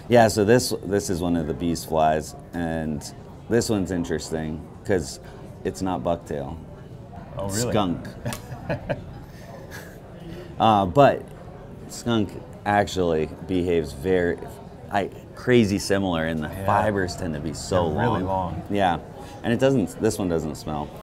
Yeah, so this is one of the beast flies, and this one's interesting because it's not bucktail. Oh, It's really? skunk. But skunk actually behaves crazy similar, and the fibers tend to be so They're long. really long. Yeah, and this one doesn't smell.